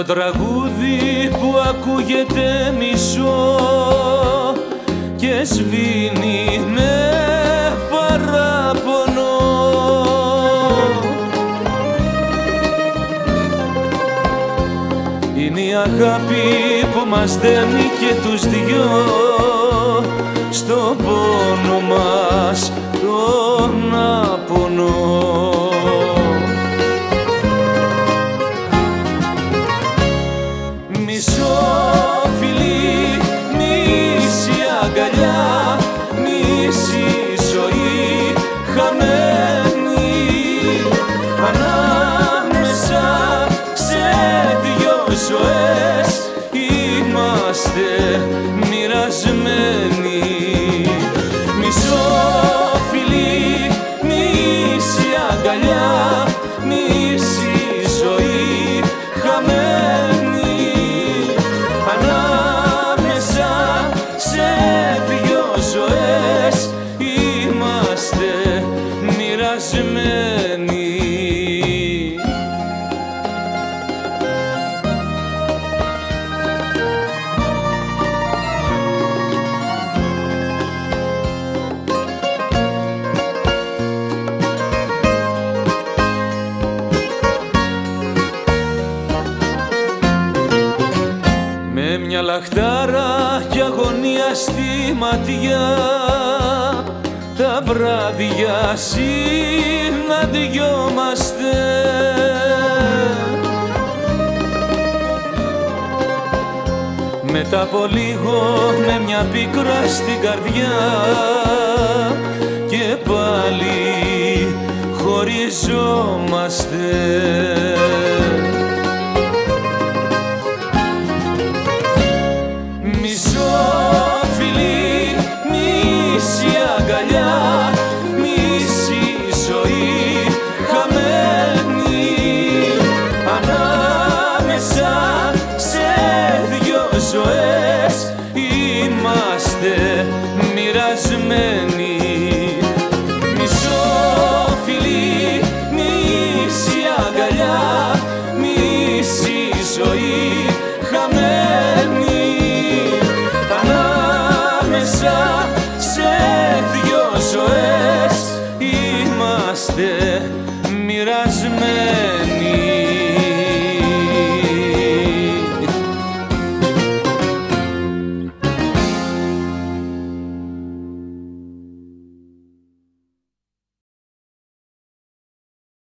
το τραγούδι που ακούγεται μισό και σβήνει με παράπονο. Είναι η αγάπη που μας δένει και τους δυο στον πόνο μας τον άπονο. Μισό φιλί, μισή αγκαλιά, μισή ζωή χαμένη ανάμεσα σε δυο ζωές είμαστε μοιρασμένοι. Μισό φιλί, μισή αγκαλιά, μισή ζωή χαμένη ανάμεσα σε δυο ζωές είμαστε μοιρασμένοι. Με μια λαχτάρα και αγωνία στη ματιά τα βράδια συναντιόμαστε. Μετά από λίγο με μια πίκρα στην καρδιά και πάλι χωριζόμαστε. Μισό φιλί, μισή αγκαλιά, μισή ζωή χαμένη ανάμεσα σε δυο ζωές είμαστε μοιρασμένοι. Μισό φιλί, μισή αγκαλιά, μισή ζωή χαμένη ανάμεσα σε δυο ζωές είμαστε